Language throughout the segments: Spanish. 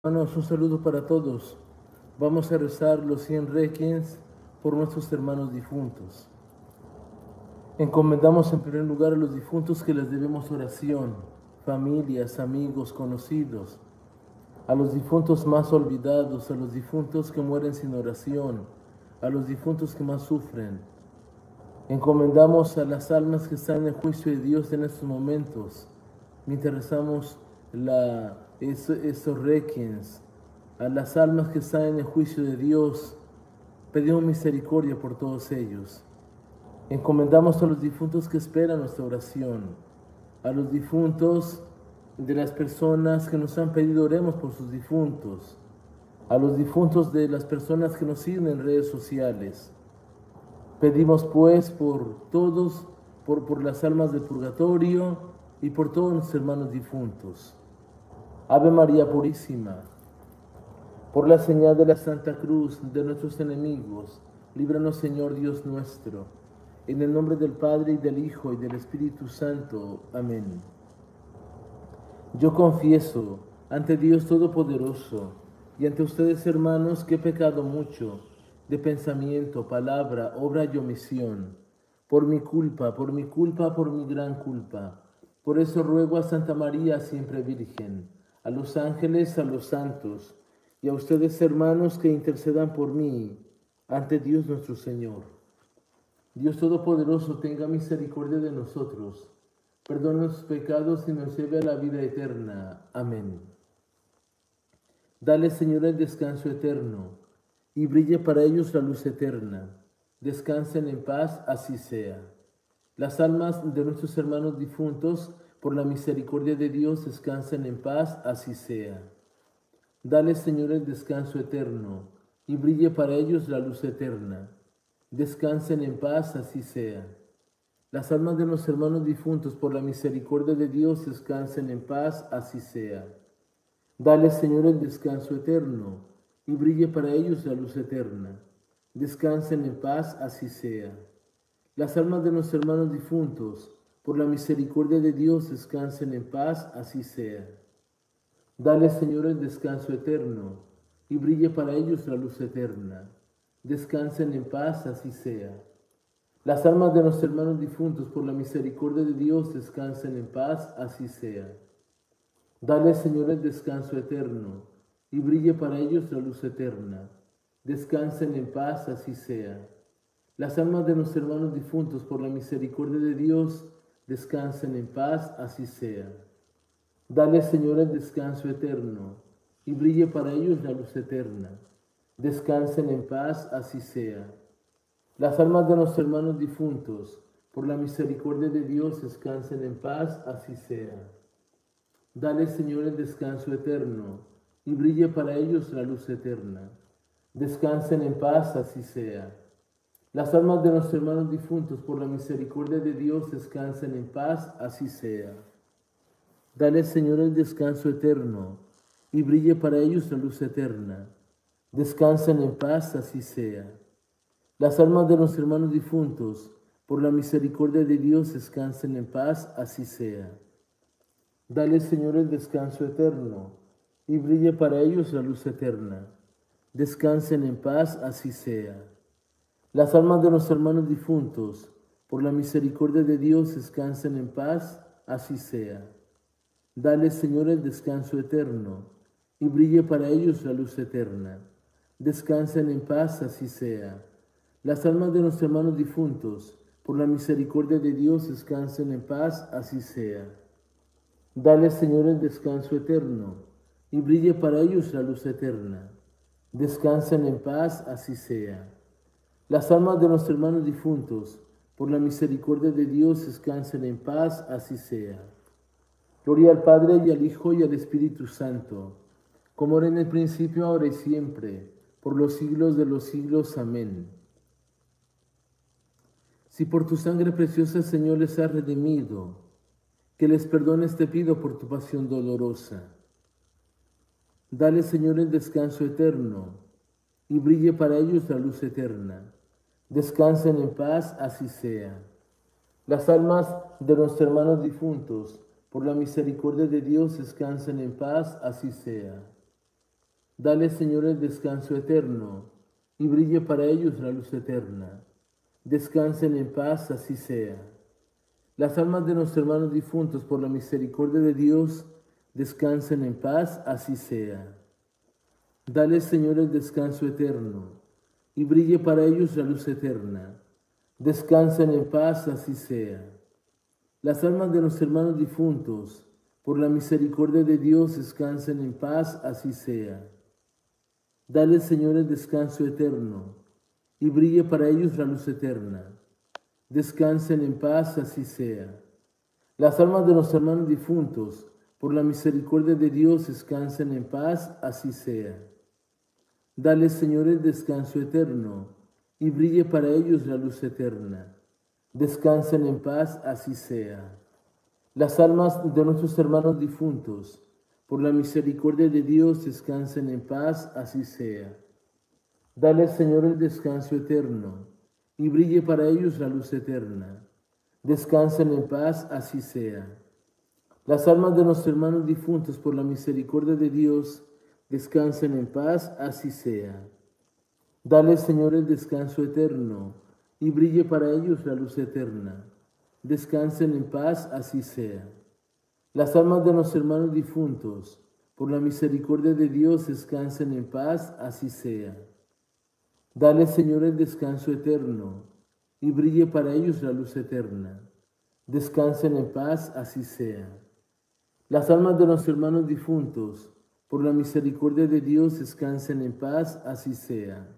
Hermanos, un saludo para todos. Vamos a rezar los 100 requiems por nuestros hermanos difuntos. Encomendamos en primer lugar a los difuntos que les debemos oración, familias, amigos, conocidos, a los difuntos más olvidados, a los difuntos que mueren sin oración, a los difuntos que más sufren. Encomendamos a las almas que están en el juicio de Dios en estos momentos, mientras rezamos esos requiems, a las almas que están en el juicio de Dios, pedimos misericordia por todos ellos. Encomendamos a los difuntos que esperan nuestra oración, a los difuntos de las personas que nos han pedido oremos por sus difuntos, a los difuntos de las personas que nos siguen en redes sociales. Pedimos pues por todos, por las almas del purgatorio y por todos nuestros hermanos difuntos. Ave María Purísima, por la señal de la Santa Cruz de nuestros enemigos, líbranos Señor Dios nuestro, en el nombre del Padre y del Hijo y del Espíritu Santo. Amén. Yo confieso ante Dios Todopoderoso y ante ustedes hermanos que he pecado mucho, de pensamiento, palabra, obra y omisión, por mi culpa, por mi gran culpa. Por eso ruego a Santa María, siempre Virgen, a los ángeles, a los santos, y a ustedes hermanos que intercedan por mí ante Dios nuestro Señor. Dios Todopoderoso tenga misericordia de nosotros, perdone nuestros pecados y nos lleve a la vida eterna. Amén. Dale, Señor, el descanso eterno, y brille para ellos la luz eterna. Descansen en paz, así sea. Las almas de nuestros hermanos difuntos, por la misericordia de Dios, descansen en paz, así sea. Dale, Señor, el descanso eterno, y brille para ellos la luz eterna. Descansen en paz, así sea. Las almas de los hermanos difuntos, por la misericordia de Dios, descansen en paz, así sea. Dale, Señor, el descanso eterno, y brille para ellos la luz eterna. Descansen en paz, así sea. Las almas de los hermanos difuntos, por la misericordia de Dios, descansen en paz, así sea. Dale, Señor, el descanso eterno, y brille para ellos la luz eterna. Descansen en paz, así sea. Las almas de los hermanos difuntos, por la misericordia de Dios, descansen en paz, así sea. Dale, Señor, el descanso eterno, y brille para ellos la luz eterna. Descansen en paz, así sea. Las almas de los hermanos difuntos, por la misericordia de Dios, descansen en paz, así sea. Dale, Señor, el descanso eterno, y brille para ellos la luz eterna. Descansen en paz, así sea. Las almas de los hermanos difuntos, por la misericordia de Dios, descansen en paz, así sea. Dale, Señor, el descanso eterno, y brille para ellos la luz eterna. Descansen en paz, así sea. Las almas de los hermanos difuntos, por la misericordia de Dios, descansen en paz, así sea. Dale, Señor, el descanso eterno, y brille para ellos la luz eterna. Descansen en paz, así sea. Las almas de los hermanos difuntos, por la misericordia de Dios, descansen en paz, así sea. Dale, Señor, el descanso eterno, y brille para ellos la luz eterna. Descansen en paz, así sea. Las almas de los hermanos difuntos, por la misericordia de Dios, descansen en paz, así sea. Dale, Señor, el descanso eterno, y brille para ellos la luz eterna. Descansen en paz, así sea. Las almas de los hermanos difuntos, por la misericordia de Dios, descansen en paz, así sea. Dale, Señor, el descanso eterno, y brille para ellos la luz eterna. Descansen en paz, así sea. Las almas de los hermanos difuntos, por la misericordia de Dios, descansen en paz, así sea. Gloria al Padre, y al Hijo, y al Espíritu Santo, como era en el principio, ahora y siempre, por los siglos de los siglos. Amén. Si por tu sangre preciosa, Señor, les has redimido, que les perdones te pido por tu pasión dolorosa. Dale, Señor, el descanso eterno, y brille para ellos la luz eterna. Descansen en paz, así sea. Las almas de nuestros hermanos difuntos, por la misericordia de Dios, descansen en paz, así sea. Dale, Señor, el descanso eterno, y brille para ellos la luz eterna. Descansen en paz, así sea. Las almas de nuestros hermanos difuntos, por la misericordia de Dios, descansen en paz, así sea. Dale, Señor, el descanso eterno, y brille para ellos la luz eterna. Descansen en paz, así sea. Las almas de los hermanos difuntos, por la misericordia de Dios, descansen en paz, así sea. Dale, Señor, el descanso eterno, y brille para ellos la luz eterna. Descansen en paz, así sea. Las almas de los hermanos difuntos, por la misericordia de Dios, descansen en paz, así sea. Dale, Señor, el descanso eterno, y brille para ellos la luz eterna. Descansen en paz, así sea. Las almas de nuestros hermanos difuntos, por la misericordia de Dios, descansen en paz, así sea. Dale, Señor, el descanso eterno, y brille para ellos la luz eterna. Descansen en paz, así sea. Las almas de nuestros hermanos difuntos, por la misericordia de Dios, descansen en paz, así sea. Dale, Señor, el descanso eterno, y brille para ellos la luz eterna. Descansen en paz, así sea. Las almas de los hermanos difuntos, por la misericordia de Dios, descansen en paz, así sea. Dale, Señor, el descanso eterno, y brille para ellos la luz eterna. Descansen en paz, así sea. Las almas de los hermanos difuntos, por la misericordia de Dios, descansen en paz, así sea.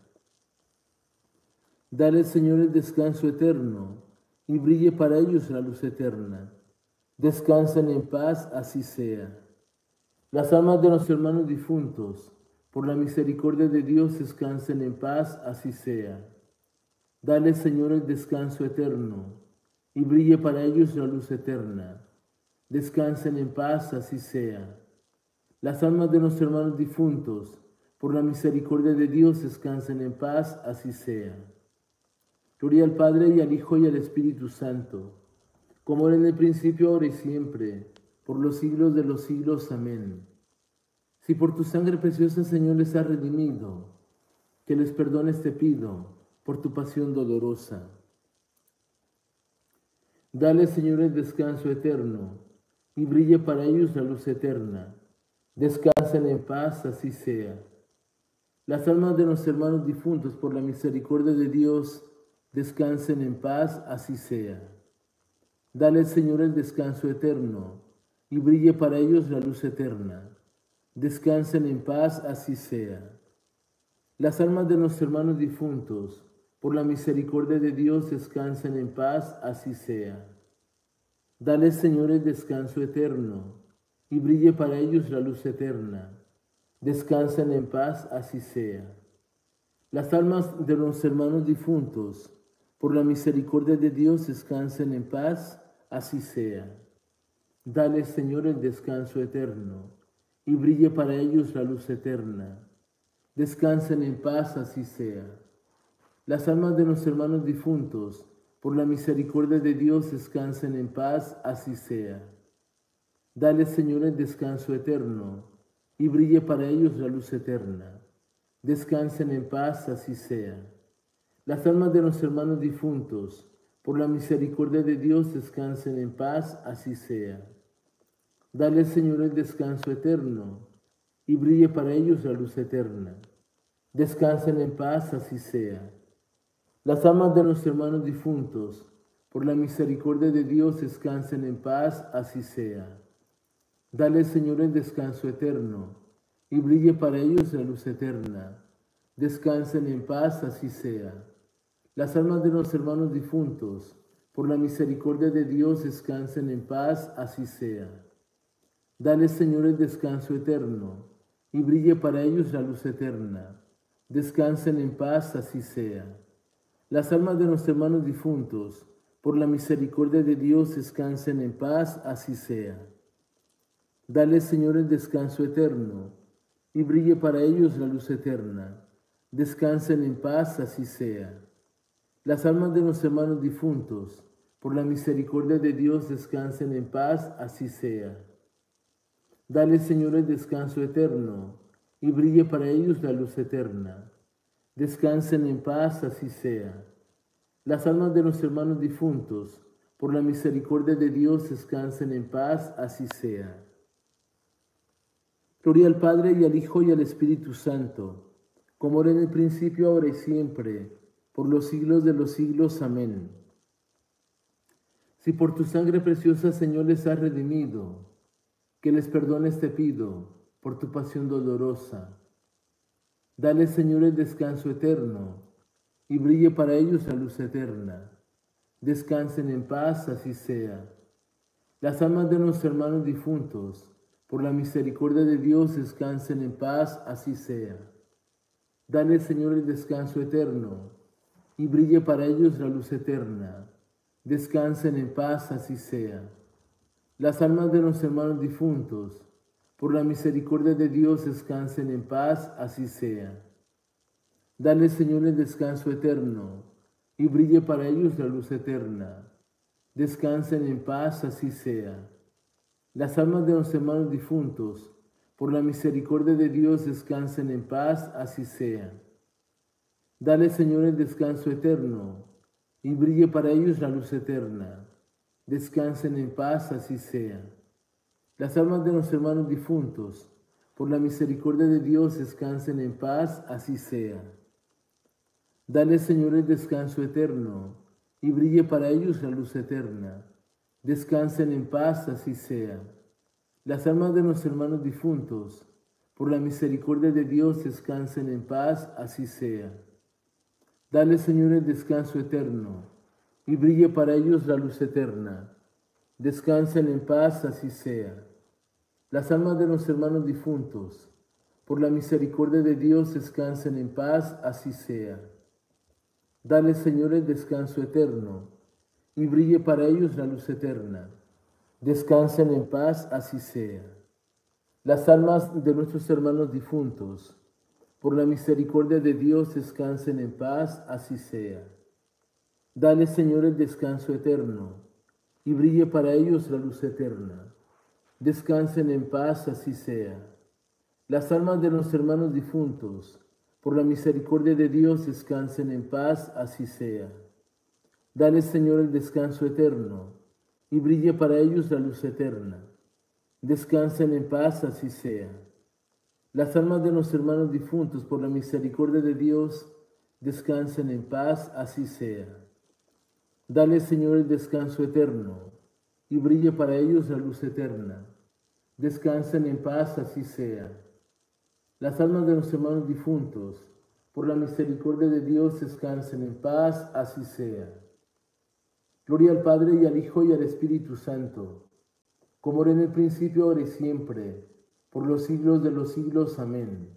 Dale, Señor, el descanso eterno, y brille para ellos la luz eterna. Descansen en paz, así sea. Las almas de los hermanos difuntos, por la misericordia de Dios, descansen en paz, así sea. Dale, Señor, el descanso eterno, y brille para ellos la luz eterna. Descansen en paz, así sea. Las almas de los hermanos difuntos, por la misericordia de Dios, descansen en paz, así sea. Gloria al Padre, y al Hijo, y al Espíritu Santo, como era en el principio, ahora y siempre, por los siglos de los siglos. Amén. Si por tu sangre preciosa, Señor, les has redimido, que les perdones te pido, por tu pasión dolorosa. Dale, Señor, el descanso eterno, y brille para ellos la luz eterna. Descansen en paz, así sea. Las almas de los hermanos difuntos, por la misericordia de Dios, descansen en paz, así sea. Dale, Señor, el descanso eterno, y brille para ellos la luz eterna. Descansen en paz, así sea. Las almas de los hermanos difuntos, por la misericordia de Dios, descansen en paz, así sea. Dale, Señor, el descanso eterno, y brille para ellos la luz eterna. Descansen en paz, así sea. Las almas de los hermanos difuntos, por la misericordia de Dios, descansen en paz, así sea. Dale, Señor, el descanso eterno, y brille para ellos la luz eterna. Descansen en paz, así sea. Las almas de los hermanos difuntos, por la misericordia de Dios, descansen en paz, así sea. Dale, Señor, el descanso eterno, y brille para ellos la luz eterna. Descansen en paz, así sea. Las almas de los hermanos difuntos, por la misericordia de Dios, descansen en paz, así sea. Dale, Señor, el descanso eterno, y brille para ellos la luz eterna. Descansen en paz, así sea. Las almas de los hermanos difuntos, por la misericordia de Dios, descansen en paz, así sea. Dale, Señor, el descanso eterno, y brille para ellos la luz eterna. Descansen en paz, así sea. Las almas de los hermanos difuntos, por la misericordia de Dios, descansen en paz, así sea. Dale, Señor, el descanso eterno, y brille para ellos la luz eterna. Descansen en paz, así sea. Las almas de los hermanos difuntos, por la misericordia de Dios, descansen en paz, así sea. Dale, Señor, el descanso eterno, y brille para ellos la luz eterna. Descansen en paz, así sea. Las almas de los hermanos difuntos, por la misericordia de Dios, descansen en paz, así sea. Dale, Señor, el descanso eterno, y brille para ellos la luz eterna. Descansen en paz, así sea. Las almas de los hermanos difuntos, por la misericordia de Dios, descansen en paz, así sea. Gloria al Padre, y al Hijo, y al Espíritu Santo, como era en el principio, ahora y siempre, por los siglos de los siglos. Amén. Si por tu sangre preciosa, Señor, les has redimido, que les perdones te pido, por tu pasión dolorosa. Dale, Señor, el descanso eterno, y brille para ellos la luz eterna. Descansen en paz, así sea. Las almas de nuestros hermanos difuntos, por la misericordia de Dios, descansen en paz, así sea. Dale, Señor, el descanso eterno, y brille para ellos la luz eterna. Descansen en paz, así sea. Las almas de los hermanos difuntos, por la misericordia de Dios, descansen en paz, así sea. Dale, Señor, el descanso eterno, y brille para ellos la luz eterna. Descansen en paz, así sea. Las almas de los hermanos difuntos, por la misericordia de Dios, descansen en paz, así sea. Dale, Señor, el descanso eterno, y brille para ellos la luz eterna. Descansen en paz, así sea. Las almas de los hermanos difuntos, por la misericordia de Dios, descansen en paz, así sea. Dale, Señor, el descanso eterno, y brille para ellos la luz eterna. Descansen en paz, así sea. Las almas de los hermanos difuntos, por la misericordia de Dios, descansen en paz, así sea. Dale, Señor, el descanso eterno, y brille para ellos la luz eterna. Descansen en paz, así sea. Las almas de los hermanos difuntos, por la misericordia de Dios, descansen en paz, así sea. Dale, Señor, el descanso eterno, y brille para ellos la luz eterna. Descansen en paz, así sea. Las almas de nuestros hermanos difuntos, por la misericordia de Dios, descansen en paz, así sea. Dale, Señor, el descanso eterno, y brille para ellos la luz eterna. Descansen en paz, así sea. Las almas de los hermanos difuntos, por la misericordia de Dios, descansen en paz, así sea. Dale, Señor, el descanso eterno, y brille para ellos la luz eterna. Descansen en paz, así sea. Las almas de los hermanos difuntos, por la misericordia de Dios, descansen en paz, así sea. Dale, Señor, el descanso eterno, y brille para ellos la luz eterna. Descansen en paz, así sea. Las almas de los hermanos difuntos, por la misericordia de Dios, descansen en paz, así sea. Gloria al Padre, y al Hijo, y al Espíritu Santo, como era en el principio, ahora y siempre, por los siglos de los siglos. Amén.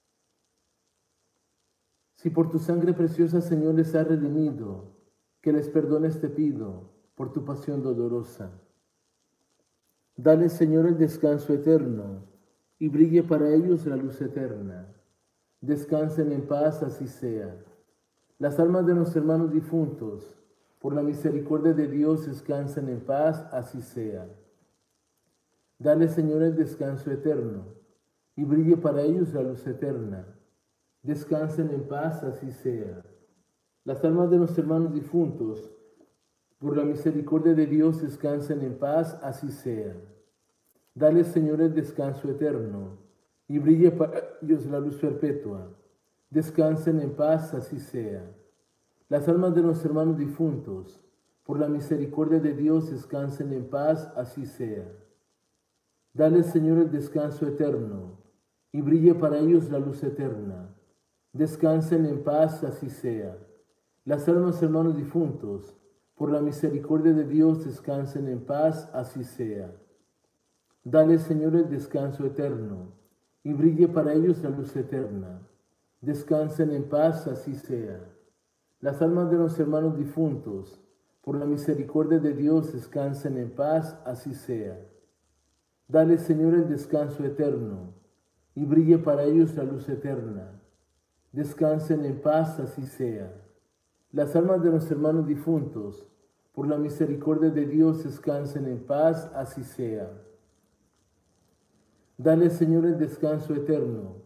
Si por tu sangre preciosa, Señor, les has redimido, que les perdones te pido, por tu pasión dolorosa. Dale, Señor, el descanso eterno, y brille para ellos la luz eterna. Descansen en paz, así sea. Las almas de los hermanos difuntos, por la misericordia de Dios, descansen en paz, así sea. Dale, Señor, el descanso eterno, y brille para ellos la luz eterna. Descansen en paz, así sea. Las almas de los hermanos difuntos, por la misericordia de Dios, descansen en paz, así sea. Dale, Señor, el descanso eterno, y brille para ellos la luz perpetua. Descansen en paz, así sea. Las almas de los hermanos difuntos, por la misericordia de Dios, descansen en paz, así sea. Dale, Señor, el descanso eterno, y brille para ellos la luz eterna. Descansen en paz, así sea. Las almas, hermanos difuntos, por la misericordia de Dios, descansen en paz, así sea. Dale, Señor, el descanso eterno, y brille para ellos la luz eterna. Descansen en paz, así sea. Las almas de los hermanos difuntos, por la misericordia de Dios, descansen en paz, así sea. Dale, Señor, el descanso eterno, y brille para ellos la luz eterna. Descansen en paz, así sea. Las almas de los hermanos difuntos, por la misericordia de Dios, descansen en paz, así sea. Dale, Señor, el descanso eterno,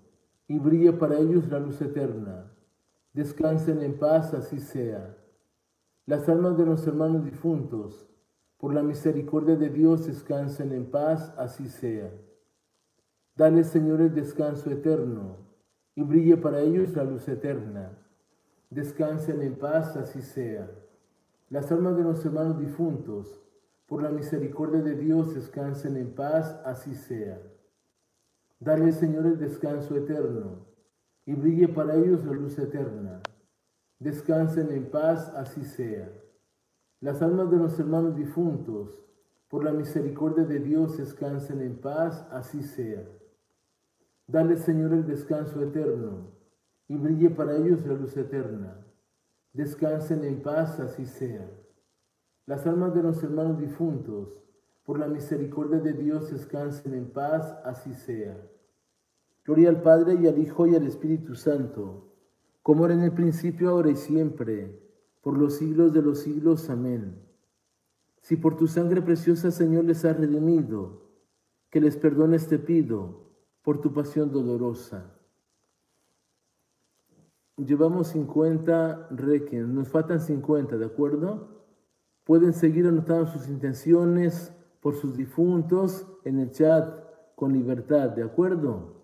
y brille para ellos la luz eterna. Descansen en paz, así sea. Las almas de los hermanos difuntos, por la misericordia de Dios, descansen en paz, así sea. Dale, Señor, el descanso eterno, y brille para ellos la luz eterna. Descansen en paz, así sea. Las almas de los hermanos difuntos, por la misericordia de Dios, descansen en paz, así sea. Dale, Señor, el descanso eterno, y brille para ellos la luz eterna. Descansen en paz, así sea. Las almas de los hermanos difuntos, por la misericordia de Dios, descansen en paz, así sea. Dale, Señor, el descanso eterno, y brille para ellos la luz eterna. Descansen en paz, así sea. Las almas de los hermanos difuntos, por la misericordia de Dios, descansen en paz, así sea. Gloria al Padre, y al Hijo, y al Espíritu Santo, como era en el principio, ahora y siempre, por los siglos de los siglos. Amén. Si por tu sangre preciosa, Señor, les has redimido, que les perdones te pido, por tu pasión dolorosa. Llevamos 50 requiem, nos faltan 50, ¿de acuerdo? Pueden seguir anotando sus intenciones por sus difuntos en el chat con libertad, ¿de acuerdo?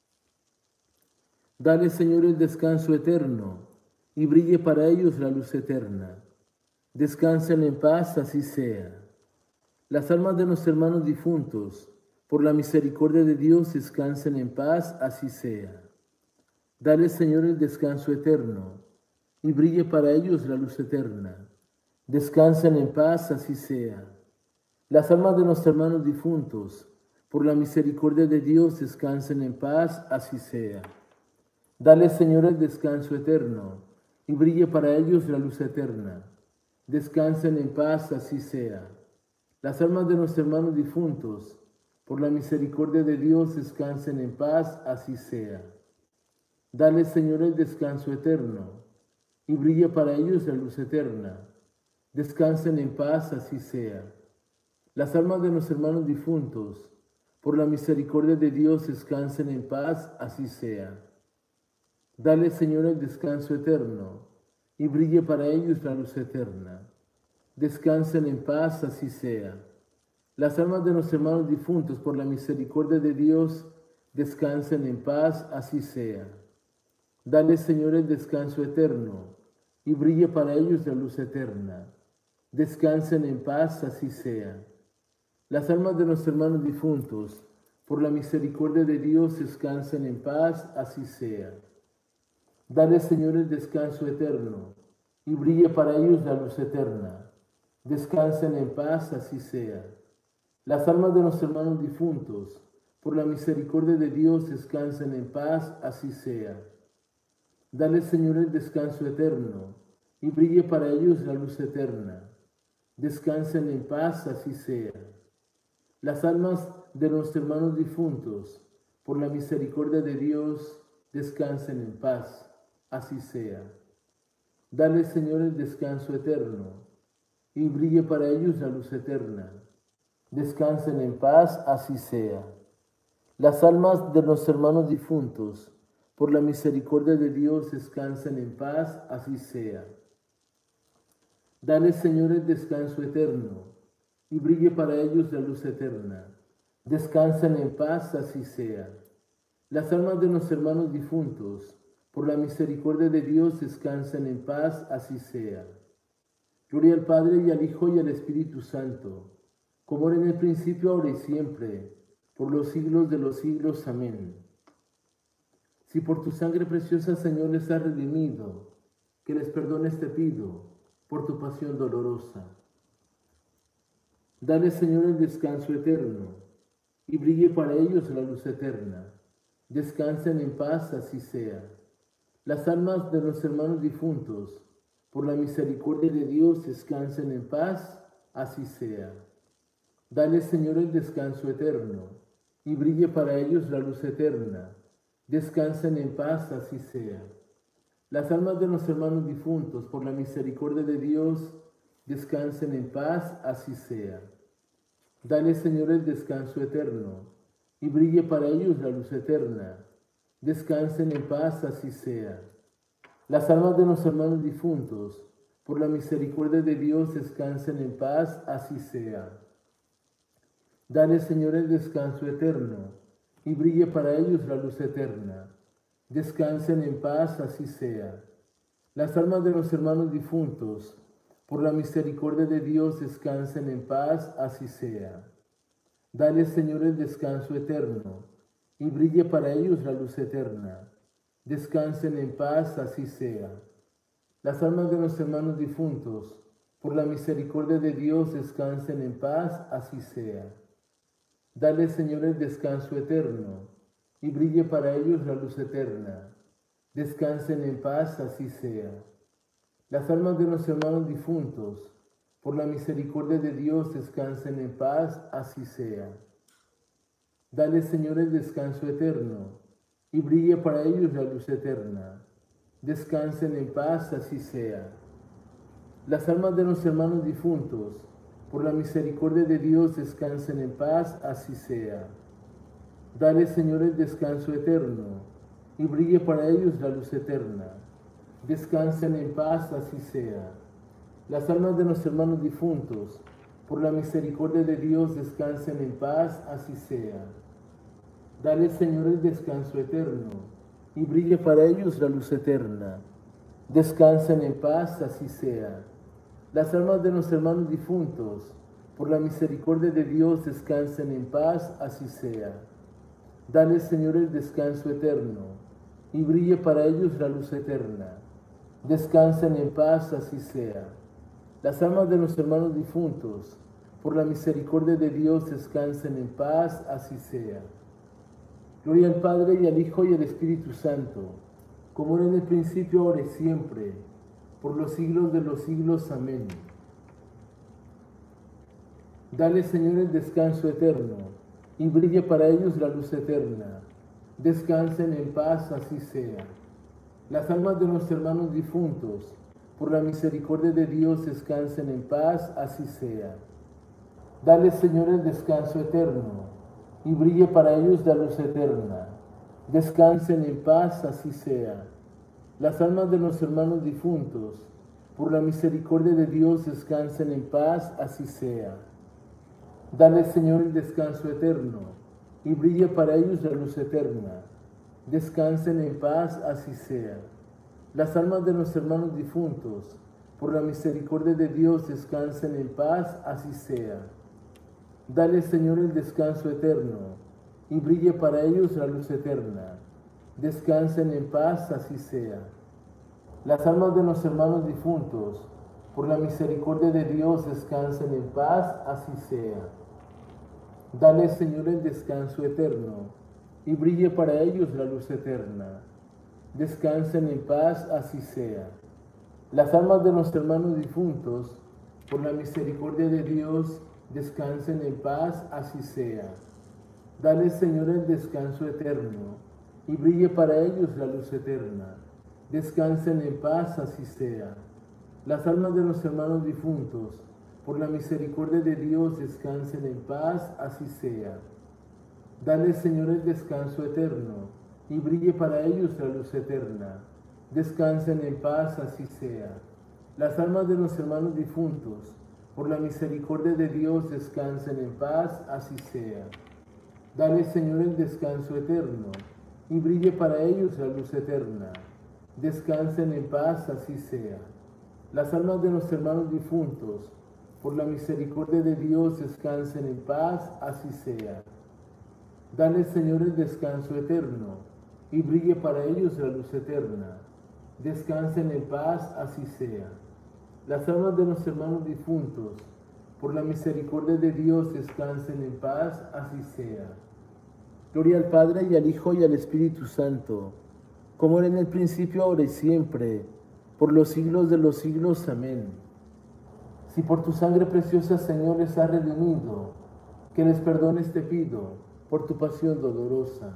Dale, Señor, el descanso eterno, y brille para ellos la luz eterna. Descansen en paz, así sea. Las almas de los hermanos difuntos, por la misericordia de Dios, descansen en paz, así sea. Dale, Señor, el descanso eterno, y brille para ellos la luz eterna. Descansen en paz, así sea. Las almas de los hermanos difuntos, por la misericordia de Dios, descansen en paz, así sea. Dale, Señor, el descanso eterno, y brille para ellos la luz eterna. Descansen en paz, así sea. Las almas de los hermanos difuntos, por la misericordia de Dios, descansen en paz, así sea. Dale, Señor, el descanso eterno, y brille para ellos la luz eterna. Descansen en paz, así sea. Las almas de los hermanos difuntos, por la misericordia de Dios, descansen en paz, así sea. Dale, Señor, el descanso eterno, y brille para ellos la luz eterna. Descansen en paz, así sea. Las almas de los hermanos difuntos, por la misericordia de Dios, descansen en paz, así sea. Dale, Señor, el descanso eterno, y brille para ellos la luz eterna. Descansen en paz, así sea. Las almas de los hermanos difuntos, por la misericordia de Dios, descansen en paz, así sea. Dale, Señor, el descanso eterno, y brille para ellos la luz eterna. Descansen en paz, así sea. Las almas de los hermanos difuntos, por la misericordia de Dios, descansen en paz, así sea. Dale, Señor, el descanso eterno, y brille para ellos la luz eterna. Descansen en paz, así sea. Las almas de los hermanos difuntos, por la misericordia de Dios, descansen en paz, así sea. Dale, Señor, el descanso eterno, y brille para ellos la luz eterna. Descansen en paz, así sea. Las almas de los hermanos difuntos, por la misericordia de Dios, descansen en paz, así sea. Dale, Señor, el descanso eterno, y brille para ellos la luz eterna. Descansen en paz, así sea. Las almas de los hermanos difuntos, por la misericordia de Dios, descansen en paz, así sea. Gloria al Padre, y al Hijo, y al Espíritu Santo, como era en el principio, ahora y siempre, por los siglos de los siglos. Amén. Si por tu sangre preciosa, Señor, les has redimido, que les perdones te pido, por tu pasión dolorosa. Dale, Señor, el descanso eterno, y brille para ellos la luz eterna. Descansen en paz, así sea. Las almas de los hermanos difuntos, por la misericordia de Dios, descansen en paz, así sea. Dale, Señor, el descanso eterno, y brille para ellos la luz eterna. Descansen en paz, así sea. Las almas de los hermanos difuntos, por la misericordia de Dios, descansen en paz, así sea. Dale, Señor, el descanso eterno, y brille para ellos la luz eterna. descansen en paz, así sea. Las almas de los hermanos difuntos, por la misericordia de Dios, descansen en paz, así sea. Dale, Señor, el descanso eterno, y brille para ellos la luz eterna. Descansen en paz, así sea. Las almas de los hermanos difuntos, por la misericordia de Dios, descansen en paz, así sea. Dale, Señor, el descanso eterno, y brille para ellos la luz eterna. Descansen en paz, así sea. Las almas de los hermanos difuntos, por la misericordia de Dios, descansen en paz, así sea. Dale, Señor, el descanso eterno, y brille para ellos la luz eterna. Descansen en paz, así sea. Las almas de los hermanos difuntos, por la misericordia de Dios, descansen en paz, así sea. Dale, Señor, el descanso eterno, y brille para ellos la luz eterna. Descansen en paz, así sea. Las almas de los hermanos difuntos, por la misericordia de Dios, descansen en paz, así sea. Dale, Señor, el descanso eterno, y brille para ellos la luz eterna. Descansen en paz, así sea. Las almas de los hermanos difuntos, por la misericordia de Dios, descansen en paz, así sea. Dale, Señor, el descanso eterno, y brille para ellos la luz eterna. Descansen en paz, así sea. Las almas de los hermanos difuntos, por la misericordia de Dios, descansen en paz, así sea. Dale, Señor, el descanso eterno, y brille para ellos la luz eterna. Descansen en paz, así sea. Las almas de los hermanos difuntos, por la misericordia de Dios, descansen en paz, así sea. Gloria al Padre, y al Hijo, y al Espíritu Santo, como era en el principio, ahora y siempre, por los siglos de los siglos. Amén. Dale, Señor, el descanso eterno, y brille para ellos la luz eterna. Descansen en paz, así sea. Las almas de los hermanos difuntos, por la misericordia de Dios, descansen en paz, así sea. Dale, Señor, el descanso eterno, y brille para ellos la luz eterna. Descansen en paz, así sea. Las almas de los hermanos difuntos, por la misericordia de Dios, descansen en paz, así sea. Dale, Señor, el descanso eterno, y brille para ellos la luz eterna. Descansen en paz, así sea. Las almas de los hermanos difuntos, por la misericordia de Dios, descansen en paz, así sea. Dale, Señor, el descanso eterno, y brille para ellos la luz eterna. Descansen en paz, así sea. Las almas de los hermanos difuntos, por la misericordia de Dios, descansen en paz, así sea. Dale, Señor, el descanso eterno, y brille para ellos la luz eterna. Descansen en paz, así sea. Las almas de los hermanos difuntos, por la misericordia de Dios, descansen en paz, así sea. Dale, Señor, el descanso eterno, y brille para ellos la luz eterna. Descansen en paz, así sea. Las almas de los hermanos difuntos, por la misericordia de Dios, descansen en paz, así sea. Dale, Señor, el descanso eterno, y brille para ellos la luz eterna. Descansen en paz, así sea. Las almas de los hermanos difuntos, por la misericordia de Dios, descansen en paz, así sea. Dale, Señor, el descanso eterno, y brille para ellos la luz eterna. Descansen en paz, así sea. Las almas de los hermanos difuntos, por la misericordia de Dios, descansen en paz, así sea. Dale, Señor, el descanso eterno, y brille para ellos la luz eterna. Descansen en paz, así sea. Las almas de los hermanos difuntos, por la misericordia de Dios, descansen en paz, así sea. Gloria al Padre, y al Hijo, y al Espíritu Santo, como era en el principio, ahora y siempre, por los siglos de los siglos. Amén. Si por tu sangre preciosa, Señor, les has redimido, que les perdones te pido, por tu pasión dolorosa.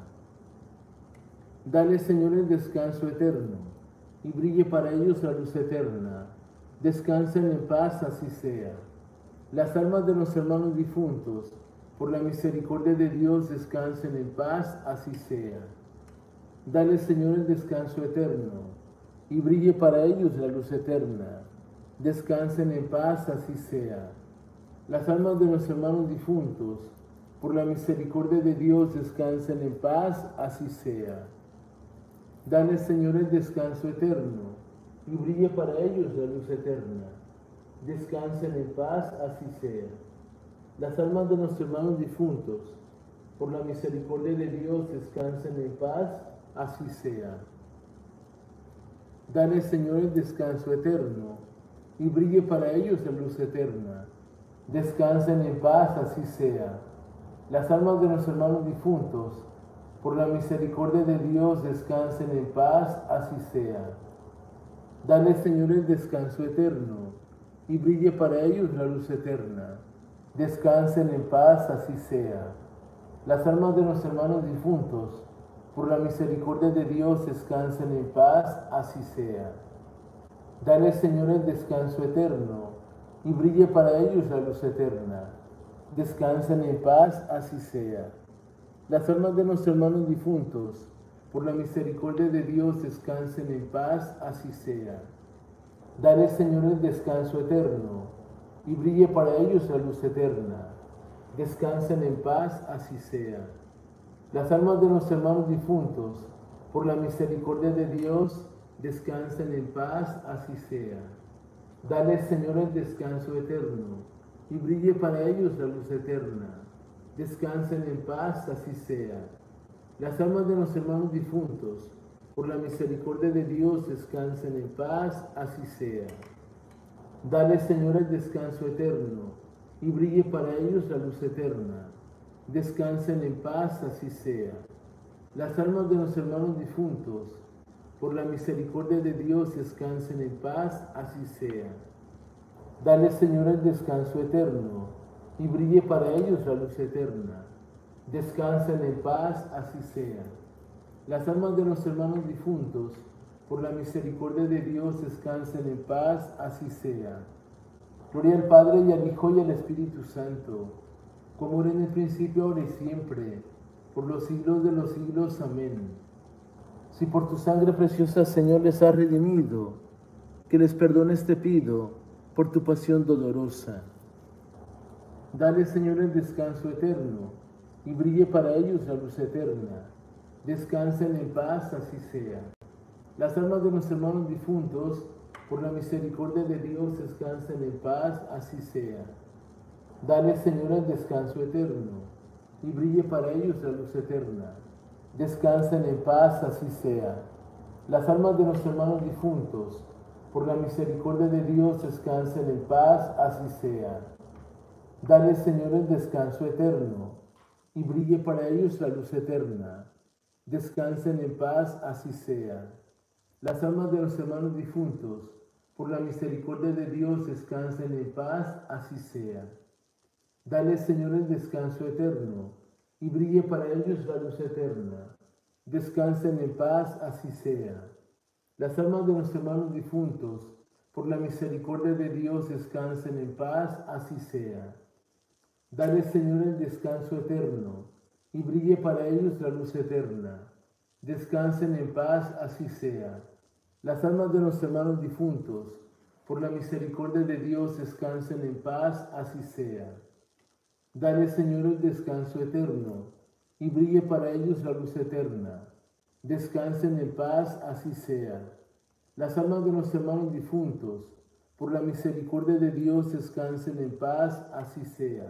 Dale, Señor, el descanso eterno, y brille para ellos la luz eterna. Descansen en paz, así sea. Las almas de los hermanos difuntos, por la misericordia de Dios, descansen en paz, así sea. Dale, Señor, el descanso eterno, y brille para ellos la luz eterna. Descansen en paz, así sea. Las almas de nuestros hermanos difuntos, por la misericordia de Dios, descansen en paz, así sea. Dale, Señor, el descanso eterno, y brille para ellos la luz eterna. Descansen en paz, así sea. Las almas de nuestros hermanos difuntos, por la misericordia de Dios, descansen en paz, así sea. Dale, Señor, el descanso eterno, y brille para ellos la luz eterna. Descansen en paz, así sea. Las almas de nuestros hermanos difuntos, por la misericordia de Dios, descansen en paz, así sea. Dale, Señor, el descanso eterno, y brille para ellos la luz eterna. Descansen en paz, así sea. Las almas de nuestros hermanos difuntos, por la misericordia de Dios, descansen en paz, así sea. Dale, Señor, el descanso eterno, y brille para ellos la luz eterna. Descansen en paz, así sea. Las almas de nuestros hermanos difuntos, por la misericordia de Dios, descansen en paz, así sea. Dale, Señor, el descanso eterno, y brille para ellos la luz eterna. Descansen en paz, así sea. Las almas de nuestros hermanos difuntos, por la misericordia de Dios, descansen en paz, así sea. Dale, Señor, el descanso eterno, y brille para ellos la luz eterna. Descansen en paz, así sea. Las almas de los hermanos difuntos, por la misericordia de Dios, descansen en paz, así sea. Dale, Señor, el descanso eterno, y brille para ellos la luz eterna. Descansen en paz, así sea. Las almas de los hermanos difuntos, por la misericordia de Dios, descansen en paz, así sea. Dale, Señor, el descanso eterno, y brille para ellos la luz eterna. Descansen en paz, así sea. Las almas de los hermanos difuntos, por la misericordia de Dios, descansen en paz, así sea. Gloria al Padre, y al Hijo, y al Espíritu Santo, como era en el principio, ahora y siempre, por los siglos de los siglos. Amén. Si por tu sangre preciosa, Señor, les has redimido, que les perdones te pido, por tu pasión dolorosa. Dale, Señor, el descanso eterno, y brille para ellos la luz eterna. Descansen en paz, así sea. Las almas de nuestros hermanos difuntos, por la misericordia de Dios, descansen en paz, así sea. Dale, Señor, el descanso eterno, y brille para ellos la luz eterna. Descansen en paz, así sea. Las almas de nuestros hermanos difuntos, por la misericordia de Dios, descansen en paz, así sea. Dale, Señor, el descanso eterno, y brille para ellos la luz eterna. Descansen en paz, así sea. Las almas de los hermanos difuntos, por la misericordia de Dios, descansen en paz, así sea. Dale, Señor, el descanso eterno, y brille para ellos la luz eterna. Descansen en paz, así sea. Las almas de los hermanos difuntos, por la misericordia de Dios, descansen en paz, así sea. Dale, Señor, el descanso eterno, y brille para ellos la luz eterna. Descansen en paz, así sea. Las almas de los hermanos difuntos, por la misericordia de Dios, descansen en paz, así sea. Dale, Señor, el descanso eterno, y brille para ellos la luz eterna. Descansen en paz, así sea. Las almas de los hermanos difuntos, por la misericordia de Dios, descansen en paz, así sea.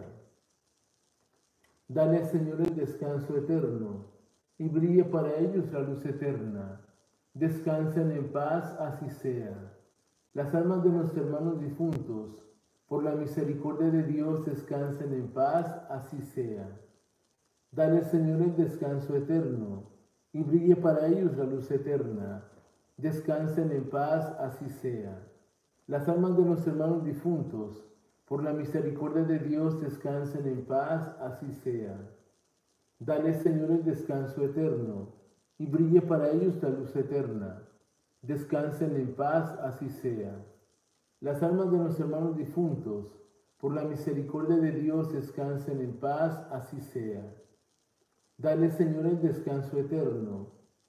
Dale, Señor, el descanso eterno, y brille para ellos la luz eterna. Descansen en paz, así sea. Las almas de nuestros hermanos difuntos, por la misericordia de Dios, descansen en paz, así sea. Dale, Señor, el descanso eterno, y brille para ellos la luz eterna. Descansen en paz, así sea. Las almas de nuestros hermanos difuntos, por la misericordia de Dios, descansen en paz, así sea. Dale, Señor, el descanso eterno, y brille para ellos la luz eterna. Descansen en paz, así sea. Las almas de los hermanos difuntos, por la misericordia de Dios, descansen en paz, así sea. Dale, Señor, el descanso eterno,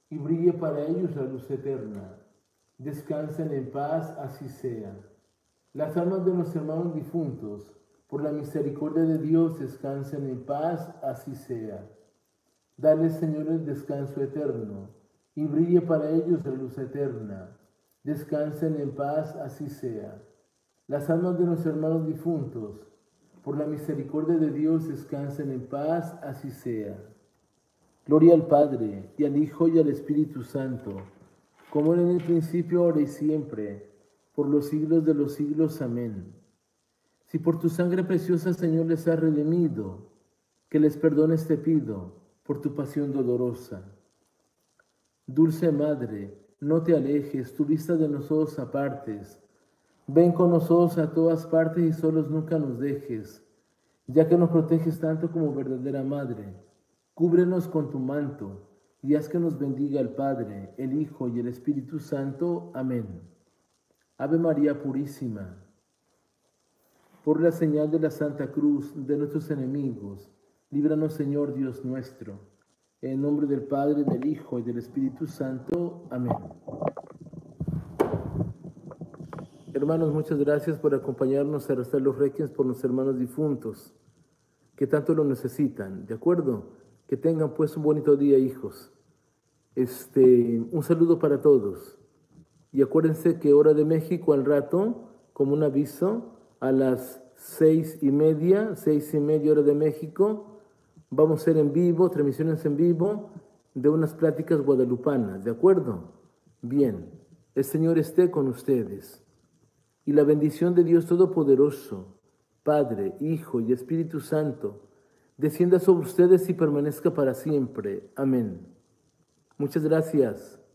y brille para ellos la luz eterna. Descansen en paz, así sea. Las almas de los hermanos difuntos, por la misericordia de Dios, descansen en paz, así sea. Dale, Señor, el descanso eterno, y brille para ellos la luz eterna. Descansen en paz, así sea. Las almas de los hermanos difuntos, por la misericordia de Dios, descansen en paz, así sea. Gloria al Padre, y al Hijo, y al Espíritu Santo, como era en el principio, ahora y siempre, por los siglos de los siglos. Amén. Si por tu sangre preciosa, Señor, les has redimido, que les perdones te pido, por tu pasión dolorosa. Dulce Madre, no te alejes, tu vista de nosotros apartes. Ven con nosotros a todas partes y solos nunca nos dejes, ya que nos proteges tanto como verdadera Madre. Cúbrenos con tu manto y haz que nos bendiga el Padre, el Hijo y el Espíritu Santo. Amén. Ave María Purísima, por la señal de la Santa Cruz de nuestros enemigos, líbranos, Señor Dios nuestro. En el nombre del Padre, del Hijo y del Espíritu Santo. Amén. Hermanos, muchas gracias por acompañarnos a rezar los requiems por los hermanos difuntos, que tanto lo necesitan, ¿de acuerdo? Que tengan pues un bonito día, hijos. Un saludo para todos. Y acuérdense que hora de México al rato, como un aviso, a las 6:30 hora de México, vamos a hacer en vivo, transmisiones en vivo de unas pláticas guadalupanas, ¿de acuerdo? Bien, el Señor esté con ustedes. Y la bendición de Dios Todopoderoso, Padre, Hijo y Espíritu Santo, descienda sobre ustedes y permanezca para siempre. Amén. Muchas gracias.